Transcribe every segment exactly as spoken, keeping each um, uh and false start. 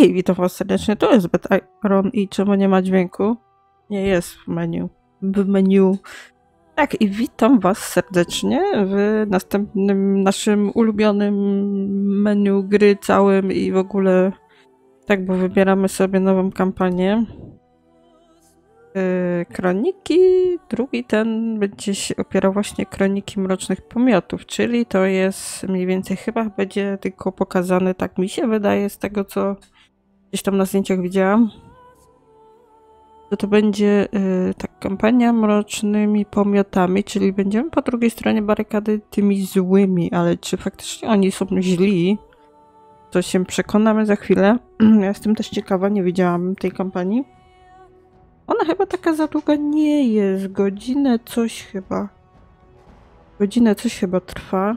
Hej, witam was serdecznie, to jest Betaron i czemu nie ma dźwięku? Nie jest w menu. W menu. Tak, i witam was serdecznie w następnym naszym ulubionym menu gry całym i w ogóle tak, bo wybieramy sobie nową kampanię. Yy, kroniki, drugi ten będzie się opierał właśnie Kroniki Mrocznych Pomiotów, czyli to jest mniej więcej, chyba będzie tylko pokazany, tak mi się wydaje, z tego co gdzieś tam na zdjęciach widziałam, to to będzie yy, tak, kampania Mrocznymi Pomiotami, czyli będziemy po drugiej stronie barykady tymi złymi, ale czy faktycznie oni są źli, to się przekonamy za chwilę. Ja jestem też ciekawa, nie widziałam tej kampanii. Ona chyba taka za długa nie jest. Godzinę coś chyba. Godzinę coś chyba trwa.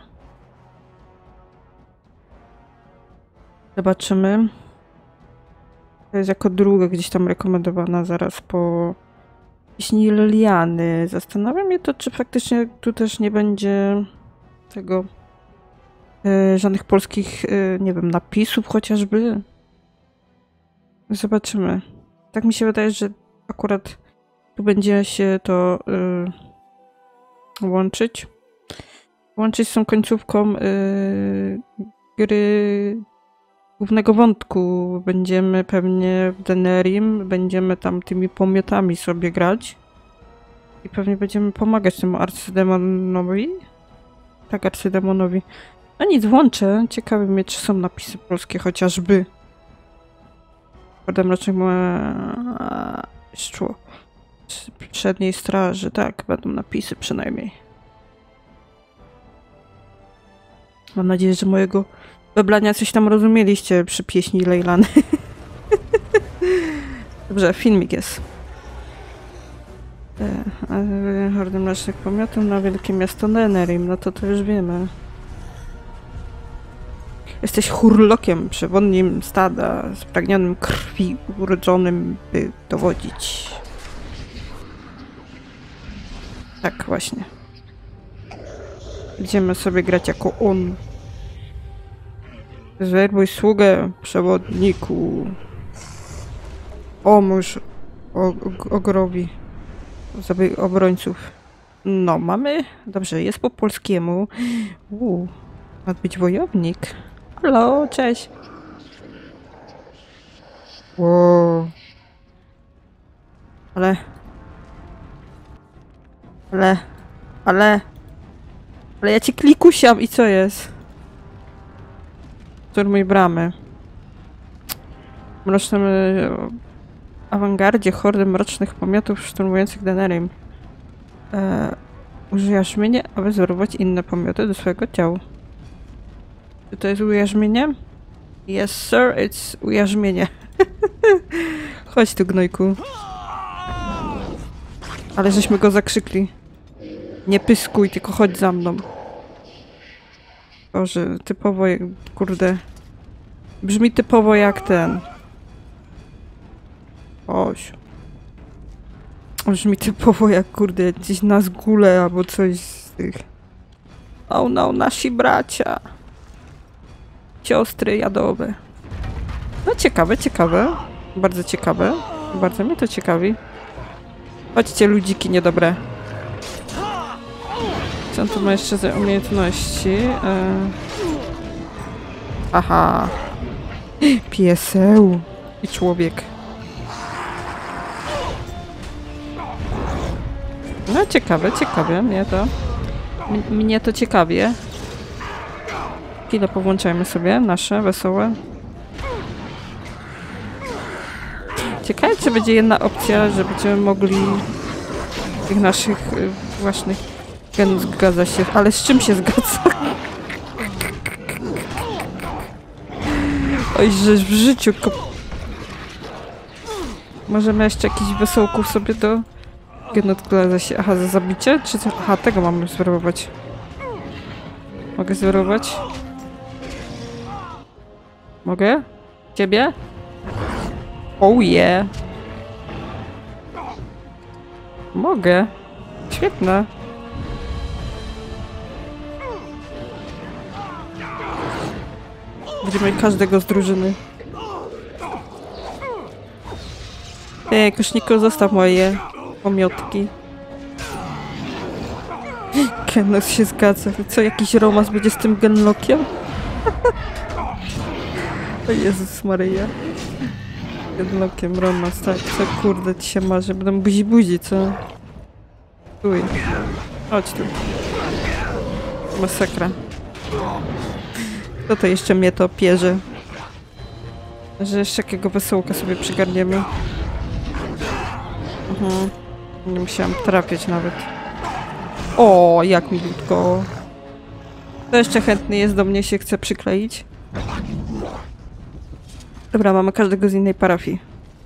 Zobaczymy. To jest jako druga gdzieś tam rekomendowana zaraz po pieśni Liliany. Zastanawiam się to, czy faktycznie tu też nie będzie tego e, żadnych polskich, e, nie wiem, napisów chociażby. Zobaczymy. Tak mi się wydaje, że akurat tu będzie się to y, łączyć. Łączyć z tą końcówką y, gry głównego wątku. Będziemy pewnie w Denerim, będziemy tam tymi pomiotami sobie grać. I pewnie będziemy pomagać temu arcydemonowi. Tak, arcydemonowi. No nic, włączę. Ciekawe mnie, czy są napisy polskie chociażby. Prawda, mrocznych ma... Szczło. Przedniej straży, tak, będą napisy przynajmniej. Mam nadzieję, że mojego weblania coś tam rozumieliście przy pieśni Lejlany. Dobrze, filmik jest. E, Hordy Mrocznych Pomiotów na wielkie miasto Denerim, no to to już wiemy. Jesteś hurlokiem, przewodnim stada, spragnionym krwi, urodzonym, by dowodzić. Tak, właśnie. Będziemy sobie grać jako on. Zwerbuj sługę, przewodniku. Pomóż ogrowi. Zabij obrońców. No, mamy... Dobrze, jest po polskiemu. Uuu, ma być wojownik. Halo, cześć. Wow. Ale... Ale... Ale... Ale ja cię klikusiam i co jest? Szturmuj bramy. W mrocznym awangardzie hordy mrocznych pomiotów szturmujących Denerim. Eee, użyj jarzmienia, aby zwerbować inne pomioty do swojego ciała. Czy to jest ujarzmienie? Yes, sir, it's ujarzmienie. Chodź tu, gnojku. Ale żeśmy go zakrzykli. Nie pyskuj, tylko chodź za mną. Boże, typowo, kurde. Brzmi typowo jak ten. Oś. Brzmi typowo jak, kurde, gdzieś na zgule albo coś z tych. Oh no, nasi bracia. Siostry jadowe. No ciekawe, ciekawe. Bardzo ciekawe. Bardzo mnie to ciekawi. Chodźcie, ludziki niedobre. Co on tu ma jeszcze za umiejętności? E... Aha. Pieseł. I człowiek. No ciekawe, ciekawe. Mnie to... M mnie to ciekawie. Chwilę powłączajmy sobie nasze wesołe. Ciekawe, czy będzie jedna opcja, że będziemy mogli tych naszych y, własnych genów zgadza się. Ale z czym się zgadza? Oj, że w życiu ko... Możemy jeszcze jakichś wesołków sobie do genów zgadza się. Aha, za zabicie? Czy co? Aha, tego mamy zwerować. Mogę zwerować? Mogę? Ciebie? Oh yeah! Mogę. Świetne. Będziemy każdego z drużyny. Ej, koszniku, zostaw moje pomiotki. Kenos się zgadza. Co, jakiś romans będzie z tym Genlockiem? O Jezus Maryja. Genlockiem romans, tak. Co kurde ci się marzy? Będą buzi buzi, co? Tuj. Chodź tu. Masakra. Kto to jeszcze mnie to pierze? Że jeszcze jakiego wesołka sobie przygarniemy. Mhm. Nie musiałam trafiać nawet. O, jak milutko. Kto jeszcze chętny jest do mnie, się chce przykleić? Dobra, mamy każdego z innej parafii.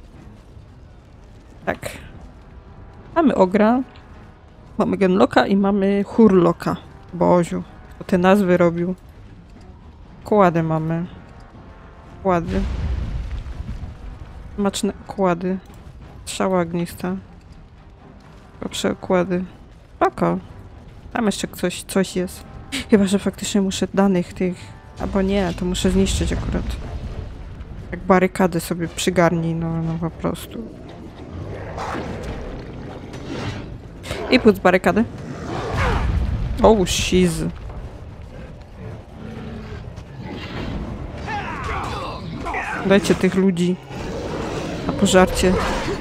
Tak. Mamy Ogra, mamy Genlocka i mamy Hurloka. Boziu, kto te nazwy robił? Kłady mamy. Kłady. Smaczne kłady. Strzała ognista. Lepsze okłady. Spoko. Tam jeszcze coś, coś jest. Chyba, że faktycznie muszę danych tych... Albo nie, to muszę zniszczyć akurat. Jak barykady sobie przygarnij, no, no po prostu. I pójdź barykady. O, shiz. Dajcie tych ludzi na pożarcie.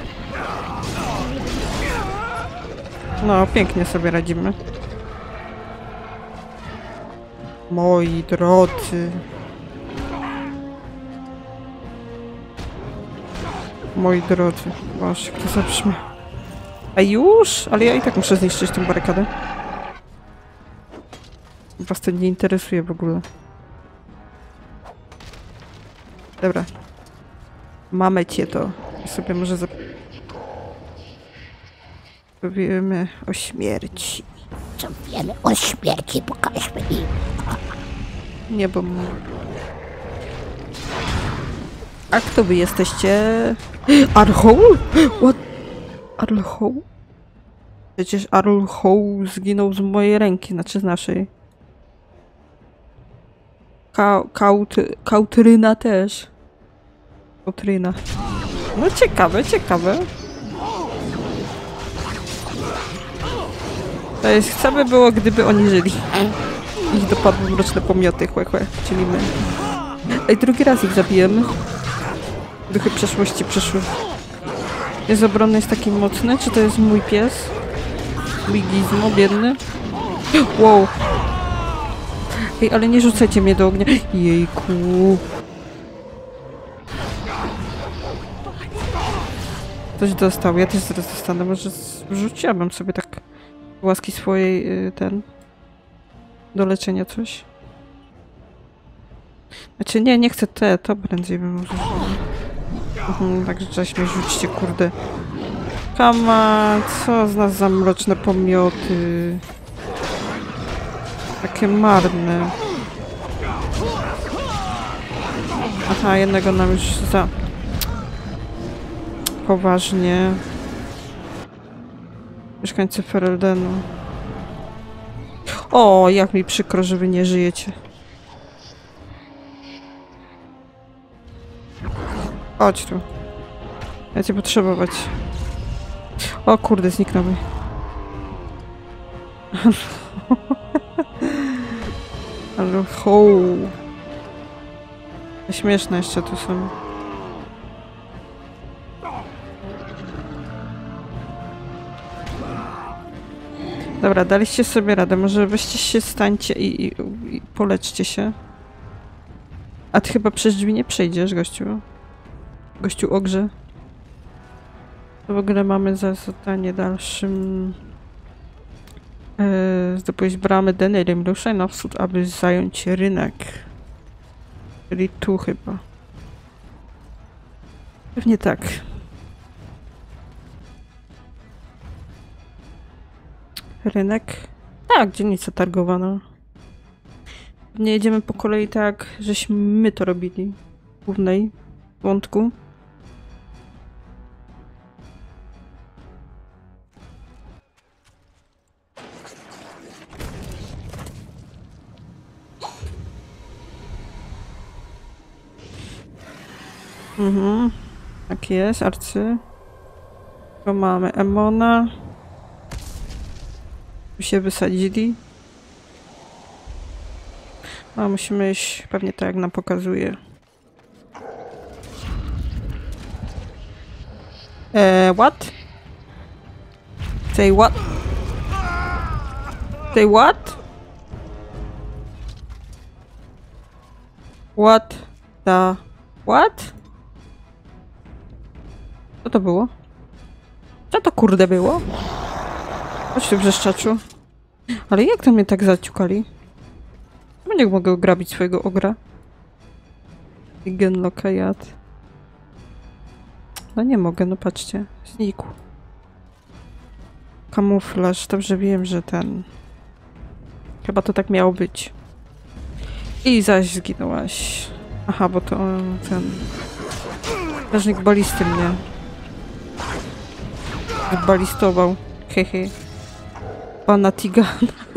No, pięknie sobie radzimy. Moi drodzy. Moi drodzy. Boże, kto zabrzmi. A już? Ale ja i tak muszę zniszczyć tę barykadę. Was to nie interesuje w ogóle. Dobra. Mamy cię to. I sobie może zap... Powiemy o śmierci. Co wiemy o śmierci, pokażmy im. Nie, bo... A kto wy jesteście? Arlhoł? What? Arlhoł? Przecież Arlhoł zginął z mojej ręki, znaczy z naszej. Ka Kaut Kautryna też. Kautryna. No ciekawe, ciekawe. To jest, co by było, gdyby oni żyli. Ich dopadły mroczne pomioty, chłe, chłe, czyli my. Ej, drugi raz ich zabijemy. Duchy przeszłości przyszły. Jest obronny, jest taki mocny? Czy to jest mój pies? Mój gizmo, biedny? Wow. Ej, ale nie rzucajcie mnie do ognia. Jejku. Ktoś dostał, ja też zaraz dostanę. Może rzuciłabym sobie tak łaski swojej, yy, ten... do leczenia coś. Znaczy nie, nie chcę te, to prędzej bym użył. Mhm, także cześć mnie rzućcie, kurde. Kama, co z nas za mroczne pomioty. Takie marne. Aha, jednego nam już za... Poważnie. Mieszkańcy Fereldenu. O, jak mi przykro, że wy nie żyjecie. Chodź tu. Ja cię potrzebować. O kurde, zniknął mi. Ale ho. Śmieszne jeszcze tu są. Dobra, daliście sobie radę. Może weźcie się, stańcie i, i, i poleczcie się. A ty chyba przez drzwi nie przejdziesz, gościu. Gościu Ogrze. To w ogóle mamy za zadanie dalszym... Yy, zdobyć bramy Denerim. Ruszaj na wschód, aby zająć rynek. Czyli tu chyba. Pewnie tak. Rynek? Tak, dzielnica targowana. Nie jedziemy po kolei tak, żeśmy my to robili. W głównej wątku. Mhm. Tak jest, arcy. Tu mamy Emona. Tu się wysadzili. A musimy iść pewnie tak jak nam pokazuje. Eee, what? Say what? Say what? What the... What? Co to było? Co to kurde było? Chodź tu, wrzeszczaczu. Ale jak to mnie tak zaciukali? Nie mogę grabić swojego ogra. Genlokajat. No nie mogę, no patrzcie. Znikł. Kamuflaż. Dobrze wiem, że ten... Chyba to tak miało być. I zaś zginęłaś. Aha, bo to on, ten... Strażnik balisty mnie. Balistował. Hehe. Pana Tigana.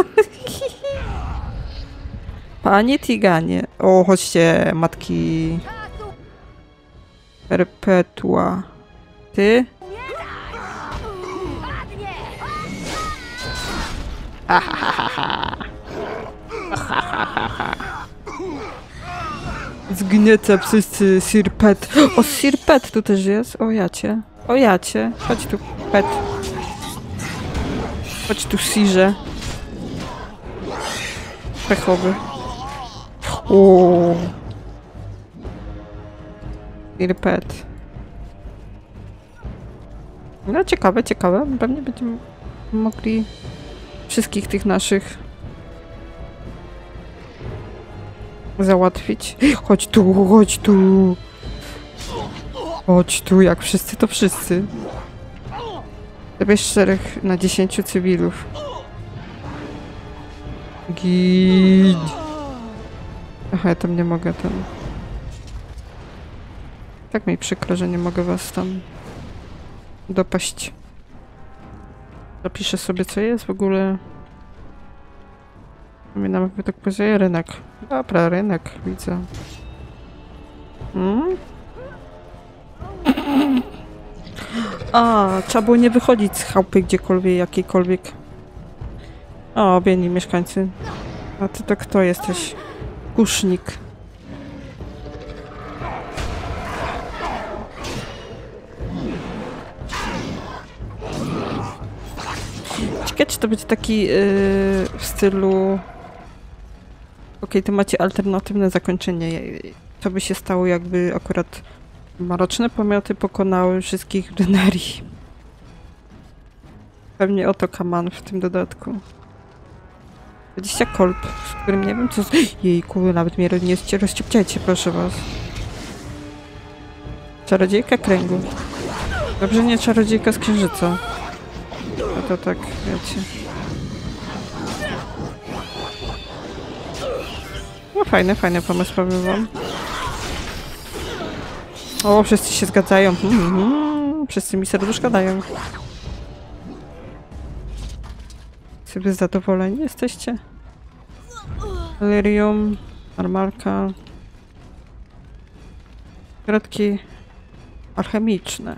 Panie Tiganie. O, chodźcie, matki. Perpetua. Ty? Zgniecę wszyscy Sir Pet. O, Sir Pet tu też jest. O, jacie. O, jacie. Chodź tu, Pet. Chodź tu, Sirze. Pechowy. O. Sir Pet. No, ciekawe, ciekawe. Pewnie będziemy mogli wszystkich tych naszych załatwić. Chodź tu, chodź tu. Chodź tu, jak wszyscy, to wszyscy. Zabierz czterech na dziesięciu cywilów. Gidź. Aha, ja tam nie mogę tam. Tak mi przykro, że nie mogę was tam dopaść. Zapiszę sobie, co jest w ogóle. Pamiętam, jak tak powiedział, rynek. Dobra, rynek, widzę. Hmm? A, trzeba było nie wychodzić z chałupy gdziekolwiek, jakiejkolwiek. O, biedni mieszkańcy. A ty to kto jesteś? Kusznik. Ciekawe, czy to będzie taki yy, w stylu... Okej, okay, to macie alternatywne zakończenie. Co by się stało, jakby akurat mroczne pomioty pokonały wszystkich w Denerii? Pewnie oto kaman w tym dodatku. dwadzieścia kolb, z którym nie wiem co... Jejku, nawet mnie nie rozciepciajcie, proszę was. Czarodziejka kręgu. Dobrze, nie czarodziejka z księżyca. No to tak, wiecie. No fajny, fajny pomysł, powiem wam. O, wszyscy się zgadzają. Mm -hmm. Wszyscy mi serduszka dają. Sobie zadowoleni jesteście? Lyrium, normalka. Środki alchemiczne.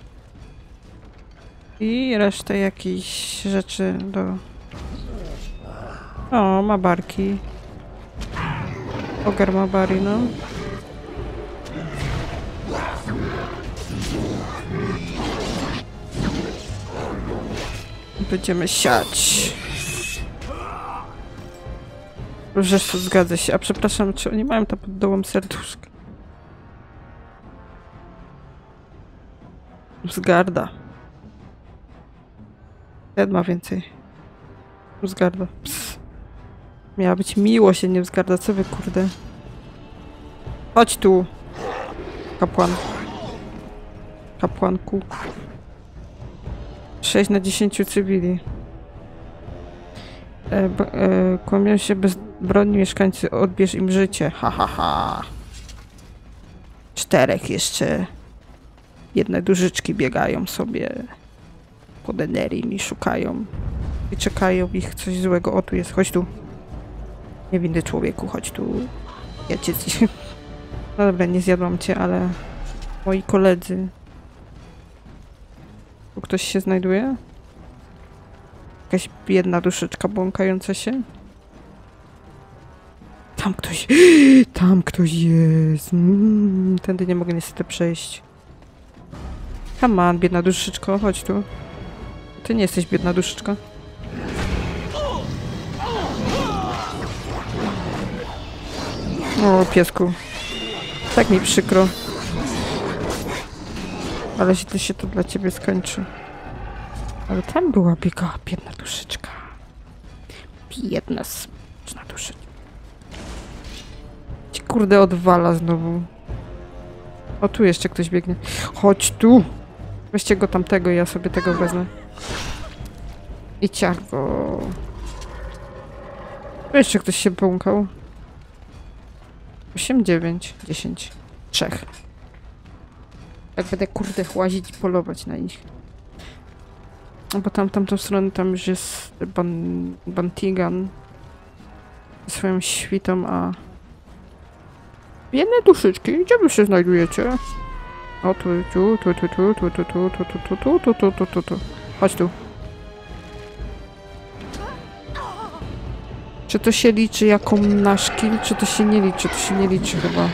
I resztę jakichś rzeczy do... O, ma barki. Ogar ma bari, no. Będziemy siać. Rzecz zgadza się. A przepraszam, czy oni mają tam pod dołem serduszka? Zgarda. Ten ma więcej. Zgarda. Pss. Miała być miło, się nie wzgarda. Co wy, kurde? Chodź tu. Kapłan. Kapłanku. sześć na dziesięciu cywili. E, e, kłamią się bezbronni mieszkańcy. Odbierz im życie. Ha, ha, ha. Czterech jeszcze. Jedne dużyczki biegają sobie po Denerii i szukają. I czekają ich coś złego. O, tu jest. Chodź tu. Niewinny człowieku, chodź tu. Ja cię... No dobra, nie zjadłam cię, ale moi koledzy ktoś się znajduje? Jakaś biedna duszyczka błąkająca się? Tam ktoś... Tam ktoś jest! Mm, tędy nie mogę niestety przejść. Come on, biedna duszyczko, chodź tu. Ty nie jesteś biedna duszyczka. O, piesku. Tak mi przykro. Ale źle się to dla ciebie skończy. Ale tam była biega, biedna duszyczka. Biedna, smutna duszyczka. Ci kurde odwala znowu. O, tu jeszcze ktoś biegnie. Chodź tu! Weźcie go tamtego, ja sobie tego wezmę. I ciach go. Tu jeszcze ktoś się błąkał. osiem, dziewięć, dziesięć. Trzech. Jak będę kurde łazić i polować na nich. No bo tam, tamtą stronę tam już jest ban, Bantigan ze swoją świtą, a... Biedne duszyczki, gdzie wy się znajdujecie? O, tu, tu, tu, tu, tu, tu, tu, tu, tu, tu, tu, tu, tu, tu, tu, tu. Chodź tu. Czy to się liczy jako nasz kill, czy to się nie liczy? To się nie liczy chyba.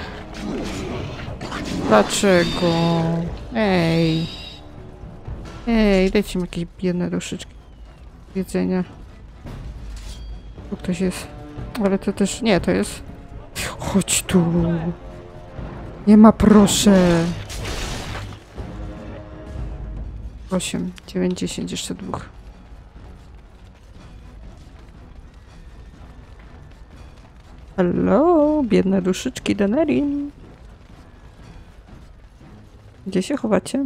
Dlaczego? Ej. Ej, dajcie mi jakieś biedne duszyczki. Jedzenia. Tu ktoś jest. Ale to też... Nie, to jest... Chodź tu. Nie ma, proszę. osiem, dziewięć, dziesięć, jeszcze dwóch. Hello, biedne duszyczki Denerim. Gdzie się chowacie?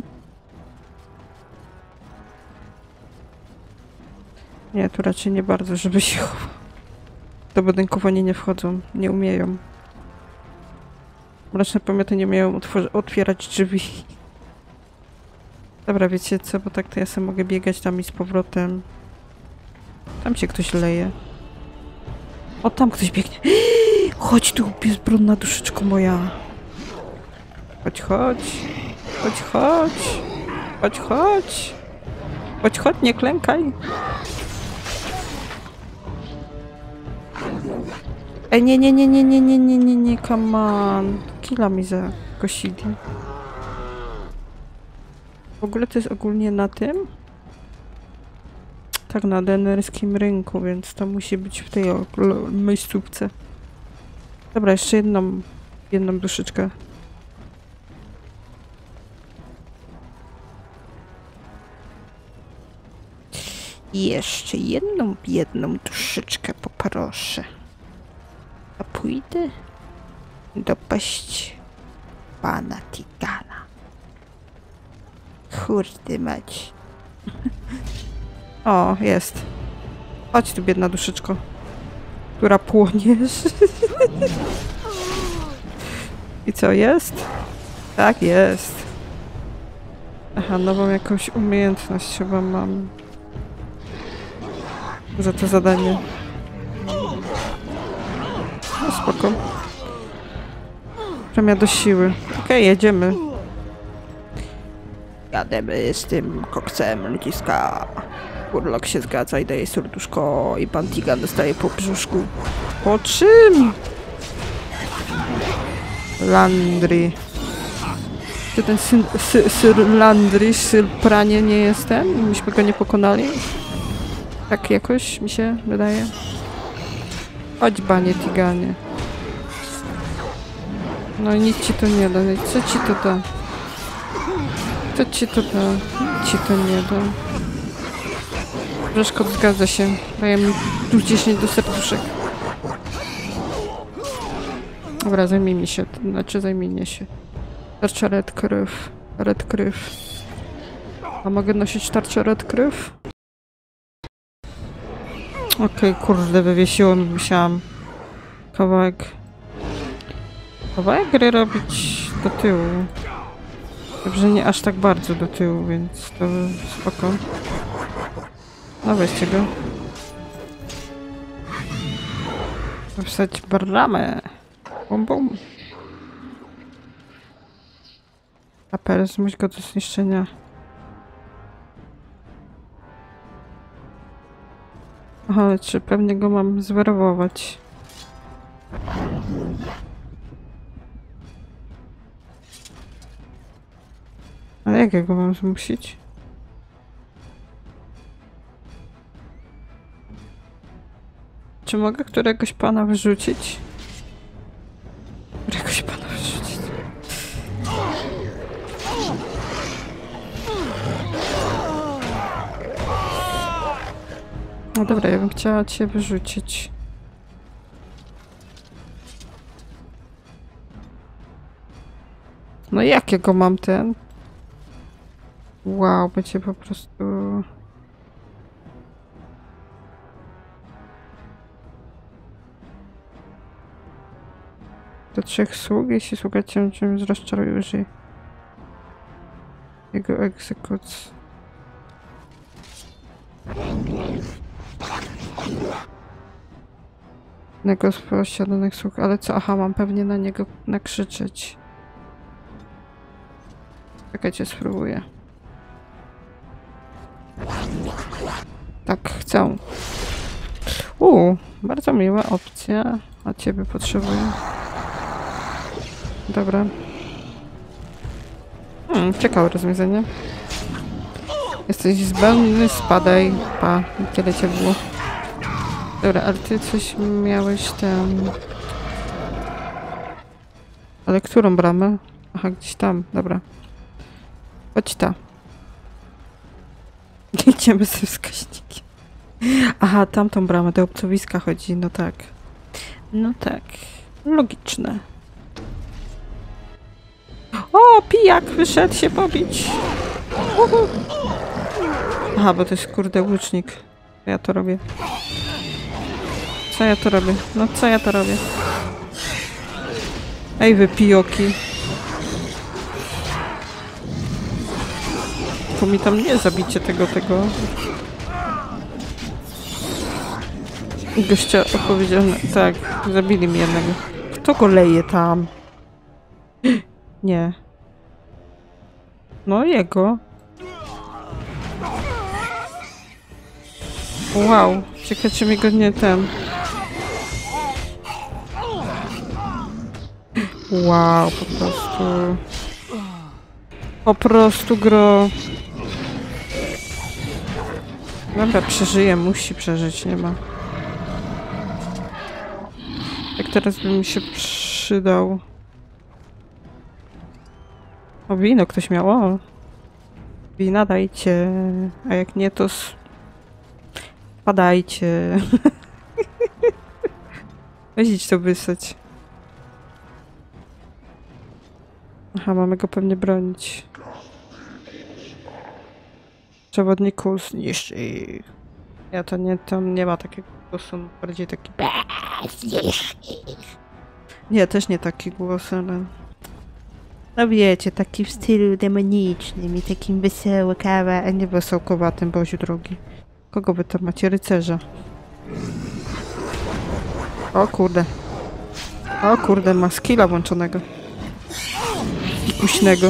Nie, tu raczej nie bardzo, żeby się chować. Do budynków oni nie wchodzą, nie umieją. Mroczne pomioty nie umieją otwierać drzwi. Dobra, wiecie co, bo tak to ja sobie mogę biegać tam i z powrotem. Tam się ktoś leje. O, tam ktoś biegnie. Chodź tu, bezbronna duszyczko moja. Chodź, chodź. Chodź, chodź. Chodź, chodź. Chodź, chodź, nie klękaj. Ej, nie, nie, nie, nie, nie, nie, nie, nie, nie, come on. Killa mi zakosili. W ogóle to jest ogólnie na tym? Tak, na denerskim rynku, więc to musi być w tej miejscówce. Dobra, jeszcze jedną, jedną duszyczkę. I jeszcze jedną biedną duszyczkę poproszę. A pójdę dopaść pana Titana. Kurde mać. O, jest. Chodź tu, biedna duszyczko. Która płoniesz. I co, jest? Tak, jest. Aha, nową jakąś umiejętność chyba mam. Za to zadanie. No spoko. Premia do siły. Okej, okay, jedziemy. Jademy z tym koksem ludziska. Urlok się zgadza i daje serduszko i Bantigan dostaje po brzuszku. Po czym? Landry. Czy ten syn, sy, syr Landry, syr pranie nie jest ten? Myśmy go nie pokonali? Tak jakoś mi się wydaje. Chodź, banie Tiganie. No i nic ci to nie da. Co ci to da? Co ci to da? Nic ci to nie da. Brzeszkot zgadza się. Daję mi plus dziesięć do serduszek. Dobra, zajmijmy się. Znaczy zajmijmy się. Tarcza red krew. Red krew. A mogę nosić tarczę red krew? Okej, okay, kurde, wywiesiło mi, musiałam kawałek kawałek gry robić do tyłu. Dobrze, nie aż tak bardzo do tyłu, więc to spoko. No weźcie go. Wstać bramę. Bum, bum. Aper, zmuś go do zniszczenia. Aha, ale czy pewnie go mam zwerować? Ale jak ja go mam zmusić? Czy mogę któregoś pana wyrzucić? Któregoś pana wyrzucić? No dobra, ja bym chciała cię wyrzucić. No jakiego mam ten? Wow, będzie po prostu... Do trzech sług, jeśli sługa cię czymś rozczaruje, użyj jego egzekucji. Jednego z posiadanych sług, ale co? Aha, mam pewnie na niego nakrzyczeć. Czekajcie, spróbuję. Tak, chcę. Uuu, bardzo miła opcja. A ciebie potrzebuję. Dobra. Hmm, ciekawe rozwiązanie. Jesteś zbędny, spadaj. Pa, kiedy cię było. Dobra, ale ty coś miałeś tam... Ale którą bramę? Aha, gdzieś tam, dobra. Chodź ta. Idziemy z tym wskaźnikiem. Aha, tamtą bramę, do obcowiska chodzi, no tak. No tak, logiczne. O, pijak wyszedł się pobić. Uhu. Aha, bo to jest kurde łucznik. Co ja to robię? Co ja to robię? No co ja to robię? Ej, wy pijoki. To mi tam nie zabicie tego, tego. Gościa opowiedziane. Tak, zabili mi jednego. Kto go leje tam? Nie. No jego. Wow, ciekawe czy mi go nie ten. Wow, po prostu. Po prostu gro. Dobra, przeżyje, musi przeżyć, nie ma. Jak teraz by mi się przydał. O, wino ktoś miał, o. Wina dajcie, a jak nie, to spadajcie. Weź to wysać. Aha, mamy go pewnie bronić. Przewodniku zniszczy ich. Ja to nie, tam nie ma takiego głosu, bardziej taki... Zniszcz ich. Nie, też nie taki głos, ale... No wiecie, taki w stylu demonicznym i takim wesołkawa, a nie wesołkowatym, Boziu drogi. Kogo wy tam macie? Rycerza. O kurde. O kurde, ma skilla włączonego. Fikuśnego.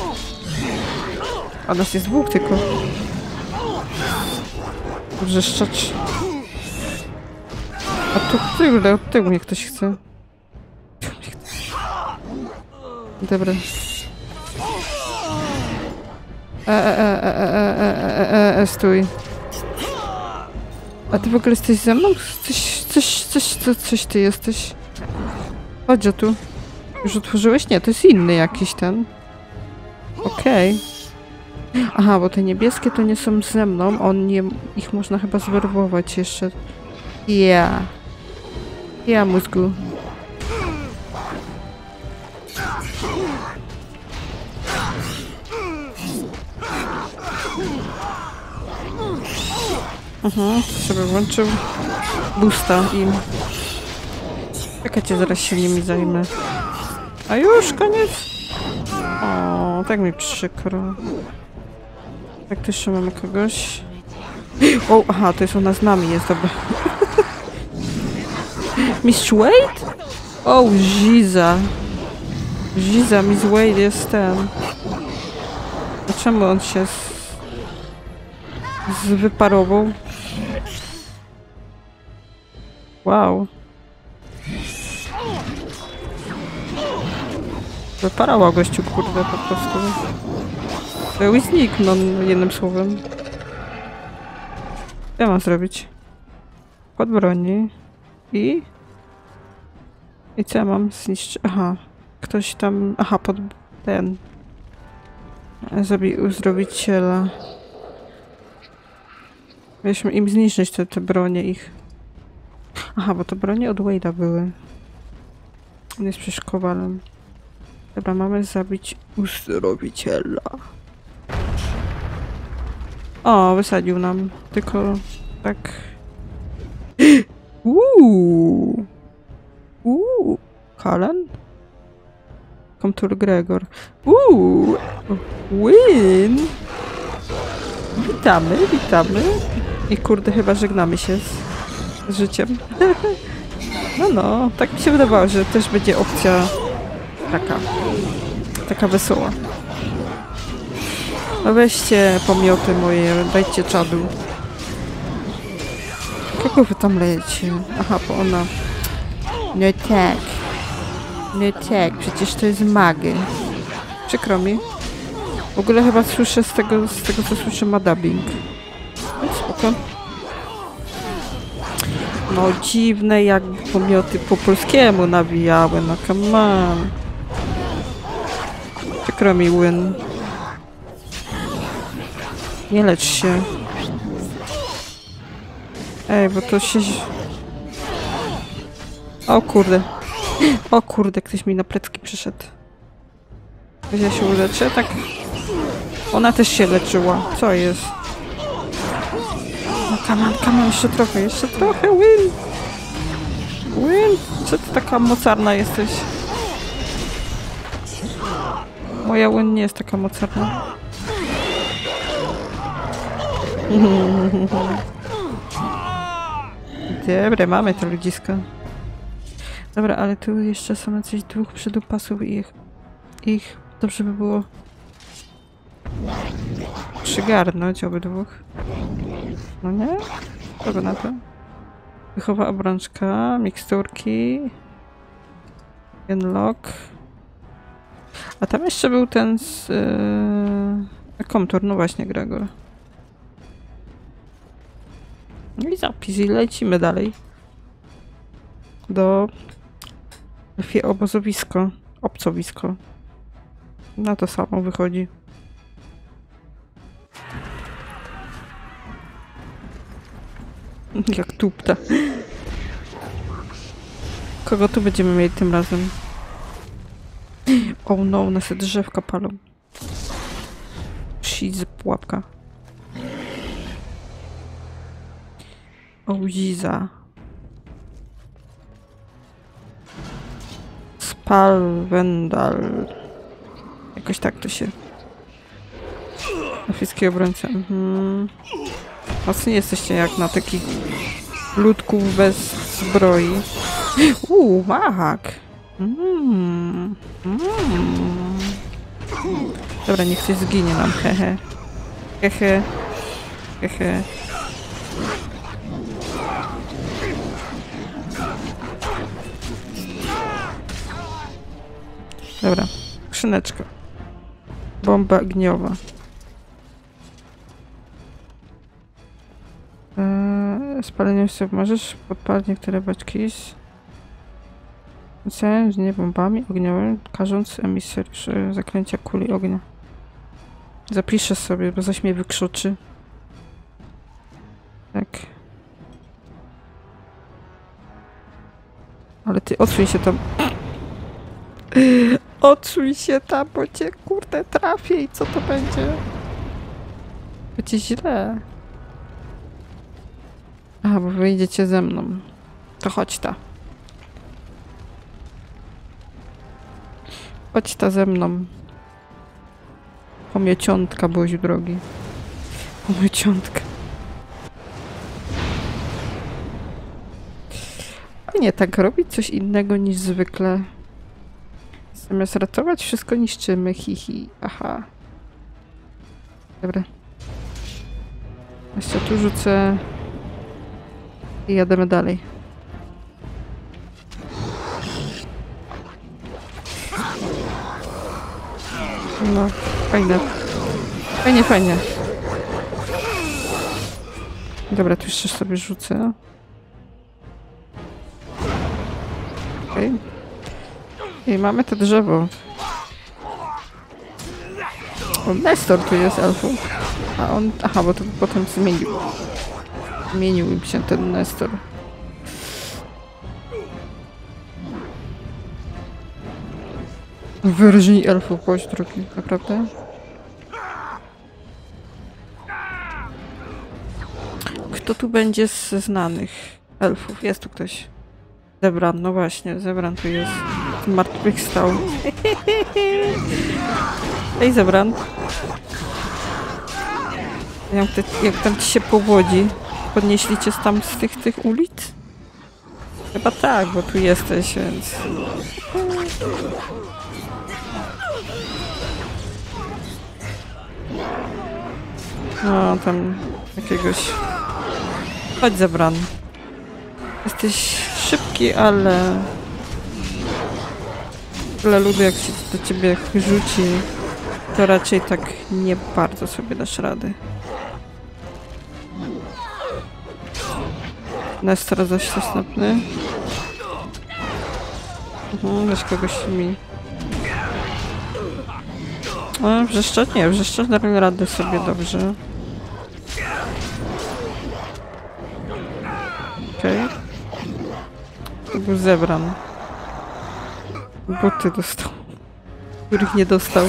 A nas jest dwóch tylko. Wrzeszczacz. A tu tyle, od tyłu mnie ktoś chce. Dobra. E, e, e, e, e, e, e, e, stój. A ty w ogóle jesteś ze mną? Coś, coś, coś, coś, coś ty jesteś. Chodź o tu. Już otworzyłeś? Nie, to jest inny jakiś ten. Okej. Okay. Aha, bo te niebieskie to nie są ze mną. On nie, ich można chyba zwerbować jeszcze. Ja. Yeah. Ja, yeah, mózgu. Mhm, sobie włączył boosta im. Czekajcie, zaraz się nimi zajmę. A już, koniec? O, tak mi przykro. Tak, to jeszcze mamy kogoś. O, aha, to jest ona z nami, jest dobra. Mistrz Wade? O, Ziza. Ziza, Miss Wade jest ten. A czemu on się z... zwyparował? Wow. Wyparała gościu, kurde, po prostu. Był i zniknął, jednym słowem. Co ja mam zrobić? Pod broni. I? I co ja mam zniszczyć? Aha. Ktoś tam... Aha, pod ten... Zrobi uzdrowiciela. Mieliśmy im zniszczyć te, te bronie ich. Aha, bo to bronie od Wade'a były. On jest przecież kowalem. Dobra, mamy zabić uzdrowiciela. O, wysadził nam. Tylko tak... Uuu. Uuu. Kalen? Komtur Gregor. Uuu. Win. Witamy, witamy. I kurde, chyba żegnamy się z, z życiem. No, no. Tak mi się wydawało, że też będzie opcja taka. Taka wesoła. No weźcie pomioty moje, dajcie czadu. Kogo wy tam lejecie? Aha, bo ona... No tak. No tak, przecież to jest magy. Przykro mi. W ogóle chyba słyszę z tego, z tego co słyszę ma dubbing. No spoko. No dziwne jak pomioty po polskiemu nawijały, no come on. Przykro mi, Win. Nie lecz się. Ej, bo to się... O kurde. O kurde, ktoś mi na plecki przyszedł. Ja się uleczę, tak? Ona też się leczyła. Co jest? No come on, come on, jeszcze trochę, jeszcze trochę, Win! Win! Co ty taka mocarna jesteś? Moja Win nie jest taka mocarna. Dobra, mamy to ludzisko. Dobra, ale tu jeszcze są jacyś dwóch przydupasów i ich, ich dobrze by było przygarnąć obydwóch. No nie? Kogo na to? Wychowa obrączka, miksturki, Genlock. A tam jeszcze był ten z... Yy, Komtur, no właśnie, Gregor. No i zapis i lecimy dalej. Do... obozowisko. Obcowisko. Na to samo wychodzi. Jak tupta. Kogo tu będziemy mieli tym razem? O oh no, nas te drzewka palą. Shit, pułapka. Ołziza. Spalwendal. Jakoś tak to się... Afrycki obrońca. Mhm. Mocni jesteście jak na takich ludków bez zbroi. Uuu, mahak. Mm. Mm. Dobra, niech coś zginie nam, hehe. Hehe. Hehe. Dobra, skrzyneczka. Bomba ogniowa. Eee, spalenie sobie możesz podpalić niektóre beczki z... Oceniając nie bombami ogniowymi, każąc emisariuszy zaklęcia kuli ognia. Zapiszę sobie, bo zaś mnie wykrzuczy. Tak. Ale ty odsuń się tam. Odsuń się tam, bo cię kurde trafię i co to będzie? Będzie źle. Aha, bo wyjdziecie ze mną. To chodź ta. Chodź ta ze mną. Pomieciątka, Boziu drogi. Pomieciątka. A nie, tak robić coś innego niż zwykle. Zamiast ratować, wszystko niszczymy. Hihi. Aha. Dobra. Jeszcze tu rzucę. I jademy dalej. No, fajne. Fajnie, fajnie. Dobra, tu jeszcze sobie rzucę. Okej. Okay. I mamy to drzewo. O, Nestor tu jest elfu. A on... Aha, bo to potem zmienił. Zmienił im się ten Nestor. Wyraźniej elfów, bądź drogi, naprawdę. Kto tu będzie z znanych elfów? Jest tu ktoś. Zebran, no właśnie, Zebran tu jest. Martwych stał. Ej, Zebran. Jak, te, jak tam ci się powodzi? Podnieśli cię tam z tych, tych ulic? Chyba tak, bo tu jesteś, więc... No, tam jakiegoś... Chodź, Zebran. Jesteś szybki, ale... Ale lubię, jak się do ciebie rzuci, to raczej tak nie bardzo sobie dasz rady. Nestor zaś następny. Mhm, weź kogoś mi... No, wrzeszczeć? Nie, wrzeszczeć dają radę sobie dobrze. Okej. Okay. To był Zebran. Buty dostał. Których nie dostał.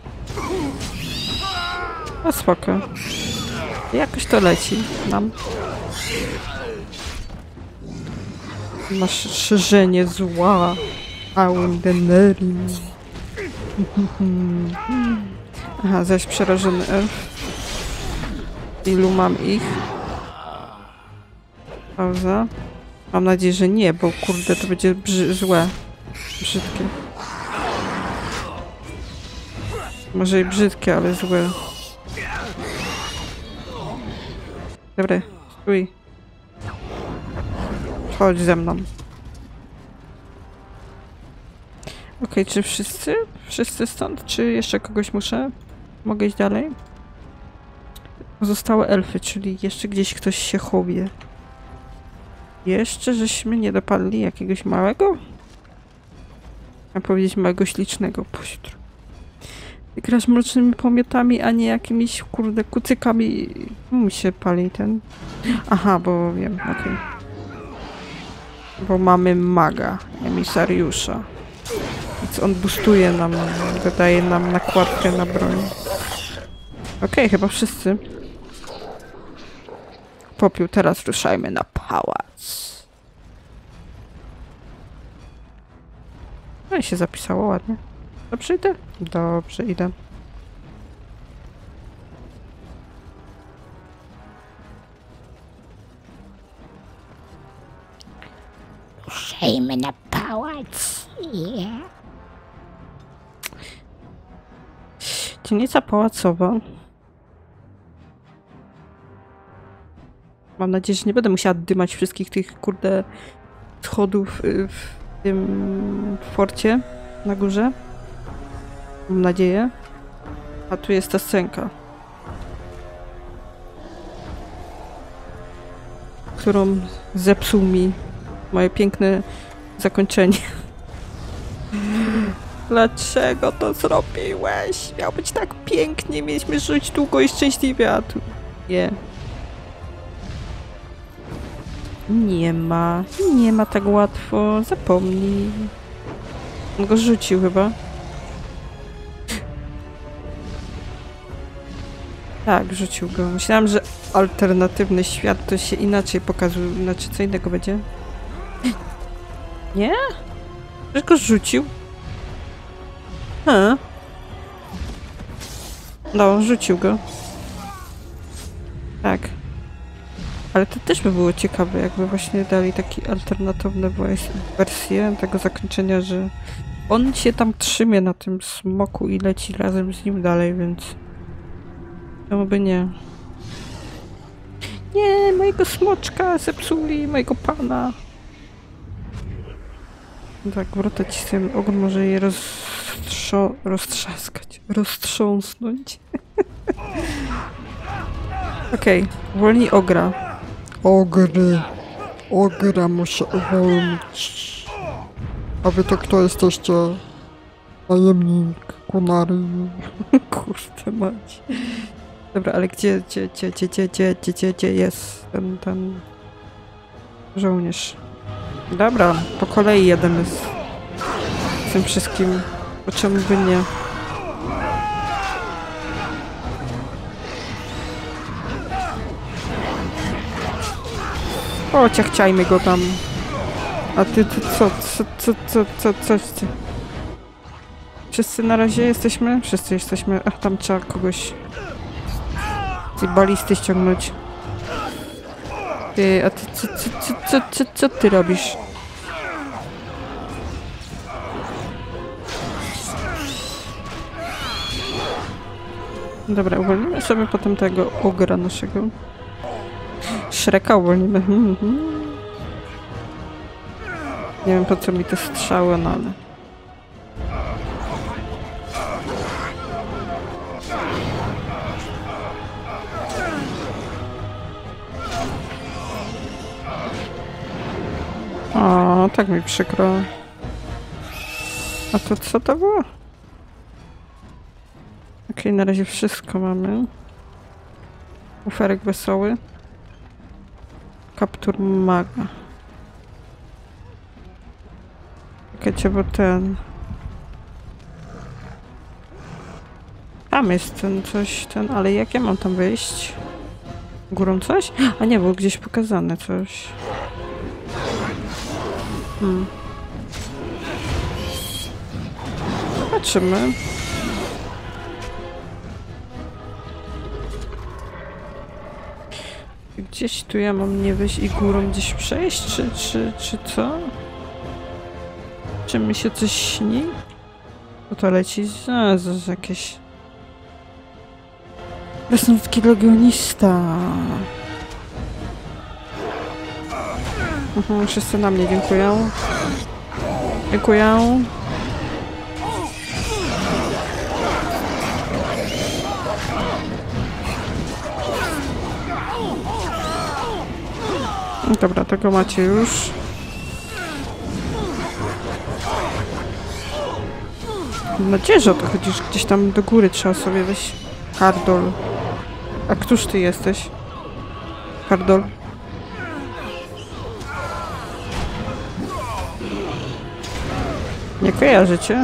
No spoko. Jakoś to leci nam. Masz szerzenie zła. Aundenerin. Aha, zaś przerażony elf. Ilu mam ich? Pauza. Mam nadzieję, że nie, bo kurde, to będzie brzy złe. Brzydkie. Może i brzydkie, ale złe. Dobra, stój. Chodź ze mną. Okej, okay, czy wszyscy? Wszyscy stąd? Czy jeszcze kogoś muszę? Mogę iść dalej? Pozostałe elfy, czyli jeszcze gdzieś ktoś się chowie. Jeszcze żeśmy nie dopadli jakiegoś małego? Mam powiedzieć małego ślicznego pośród. Ty grasz mrocznymi pomiotami, a nie jakimiś kurde kucykami. Mi się pali ten. Aha, bo wiem, okej. Okay. Bo mamy maga, emisariusza. Więc on boostuje nam, dodaje nam nakładkę na broń. Okej, okay, chyba wszyscy. Popiół, teraz ruszajmy na pałac. No i się zapisało ładnie. Dobrze idę? Dobrze idę. Ruszajmy na pałac. Yeah. Dzielnica pałacowa. Mam nadzieję, że nie będę musiała dymać wszystkich tych, kurde, schodów w tym forcie na górze. Mam nadzieję. A tu jest ta scenka, którą zepsuł mi moje piękne zakończenie. Dlaczego to zrobiłeś? Miał być tak pięknie, mieliśmy żyć długo i szczęśliwie, a tu nie. Nie ma. Nie ma tak łatwo. Zapomnij. On go rzucił chyba. Tak, rzucił go. Myślałam, że alternatywny świat to się inaczej pokazuje. Znaczy, co innego będzie? Nie? Przecież go rzucił. Ha. No, rzucił go. Tak. Ale to też by było ciekawe, jakby właśnie dali takie alternatywne wersje tego zakończenia, że on się tam trzymie na tym smoku i leci razem z nim dalej, więc czemu by nie? Nie, mojego smoczka zepsuli, mojego pana. Tak, wrotać z tym ogon może je roz... roztrzo... roztrzaskać, roztrząsnąć. Okej, okay. Uwolnij ogra. Ogry. Ogra muszę uwolnić. A wy to kto jesteście? Najemnik, kunary. Kurde mać. Dobra, ale gdzie, gdzie, gdzie, gdzie, gdzie, gdzie, gdzie, gdzie, gdzie jest ten, ten żołnierz? Dobra, po kolei jedziemy z, z tym wszystkim. Po czemu by nie? O, ciachciajmy go tam. A ty, ty co, co, co, co, co, coś ty? Wszyscy na razie jesteśmy? Wszyscy jesteśmy. Ach, tam trzeba kogoś z tej balisty ściągnąć. Ty, a ty co, co, co, co, co, co ty robisz? Dobra, uwolnimy sobie potem tego ogra naszego. Shreka uwolnimy. Hmm, hmm. Nie wiem po co mi te strzały, no ale... O, tak mi przykro. A to co to było? Okej, okay, na razie wszystko mamy. Uferek wesoły. Kaptur maga. Czekajcie, bo ten... Tam jest ten coś, ten... Ale jak ja mam tam wyjść? Górą coś? A nie, było gdzieś pokazane coś. Hmm. Zobaczymy. Gdzieś tu ja mam nie wyjść i górą gdzieś przejść, czy, czy, czy co? Czy mi się coś śni? To to leci z, a, z, z jakieś... Krasnoludki legionista. Mhm, wszyscy na mnie dziękuję. Dziękuję. Dobra, tego macie już. Mam nadzieję, że o to chodzi, że gdzieś tam do góry trzeba sobie wejść. Hardol. A któż ty jesteś? Hardol. Nie kojarzycie?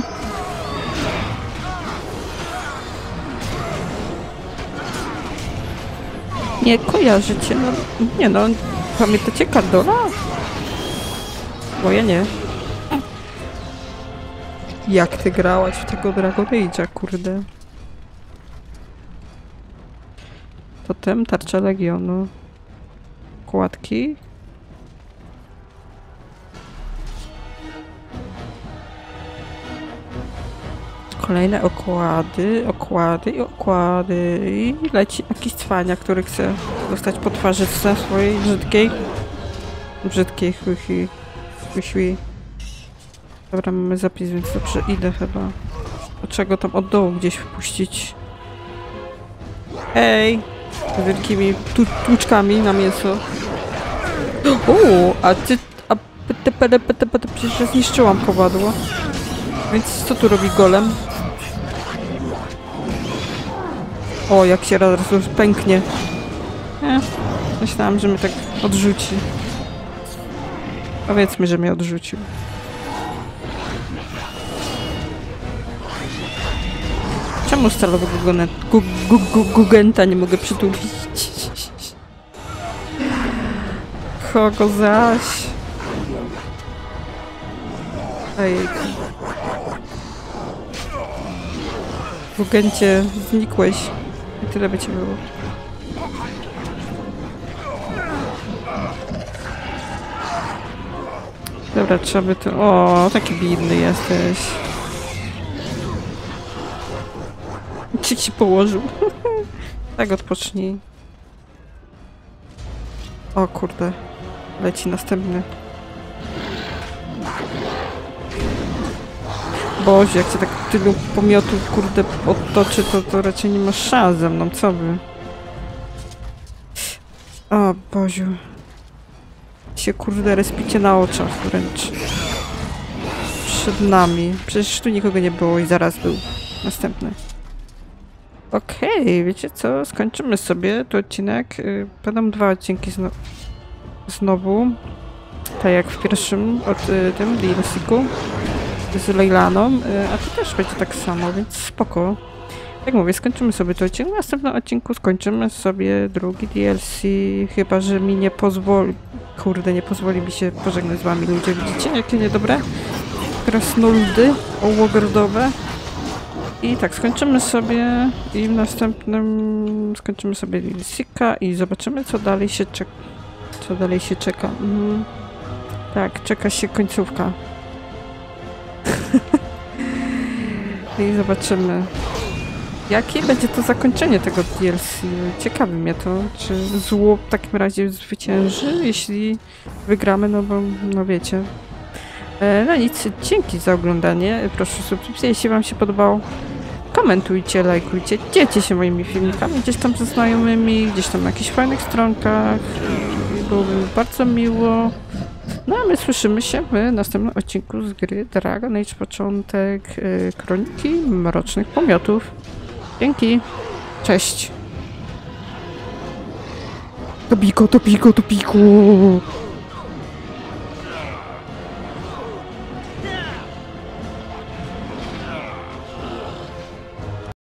Nie kojarzycie, no nie no, pamiętacie Hardola? Bo ja nie. Jak ty grałaś w tego Dragon Age'a, kurde? Totem, tarcza Legionu. Kładki. Kolejne okłady, okłady i okłady. I leci jakiś cwania, który chce dostać po twarzyczce swojej brzydkiej. Brzydkiej chłychi. Chłychwi. Dobra, mamy zapis, więc dobrze idę chyba. Dlaczego tam od dołu gdzieś wpuścić? Ej! Z wielkimi tu tłuczkami na mięso. O, a ty... A pete, pete, pete, pete, przecież zniszczyłam kowadło. Więc co tu robi golem? O, jak się raz już pęknie. Nie, myślałam, że mnie tak odrzuci. Powiedzmy, że mnie odrzucił. Czemu stalowego gu, gu, gu, Gugenta nie mogę przytulić? Kogo zaś? Ej. Gugencie, znikłeś. I tyle by cię było. Dobra, trzeba by to... O, taki biedny jesteś. Ci ci położył. Tak, odpocznij. O kurde. Leci następny. Boże, jak się tak tylu pomiotów, kurde, otoczy, to, to raczej nie masz szans ze mną, co wy? O Boziu. Się, kurde, respicie na oczach wręcz. Przed nami. Przecież tu nikogo nie było i zaraz był następny. Okej, okay, wiecie co? Skończymy sobie ten odcinek. Będą dwa odcinki zno znowu. Tak jak w pierwszym, od y, tym D L C-ku z Leylaną, y, a tu też będzie tak samo, więc spoko. Jak mówię, skończymy sobie to odcinek. W następnym odcinku skończymy sobie drugi D L C, chyba że mi nie pozwoli... Kurde, nie pozwoli mi się pożegnać z wami ludzie. Widzicie, jakie niedobre? Krasnoludy ołogrodowe. I tak, skończymy sobie i w następnym skończymy sobie D L C-ka i zobaczymy, co dalej się czeka. Co dalej się czeka. Mm. Tak, czeka się końcówka. I zobaczymy, jakie będzie to zakończenie tego D L C. Ciekawi mnie to, czy zło w takim razie zwycięży, jeśli wygramy, no bo, no wiecie. E, no nic, dzięki za oglądanie. Proszę subskrypcję, jeśli wam się podobało. Komentujcie, lajkujcie, dzielcie się moimi filmikami gdzieś tam ze znajomymi, gdzieś tam na jakichś fajnych stronkach. Byłoby mi bardzo miło. No a my słyszymy się w następnym odcinku z gry Dragon Age Początek yy, Kroniki Mrocznych Pomiotów. Dzięki. Cześć. To piko, to piko, to piko.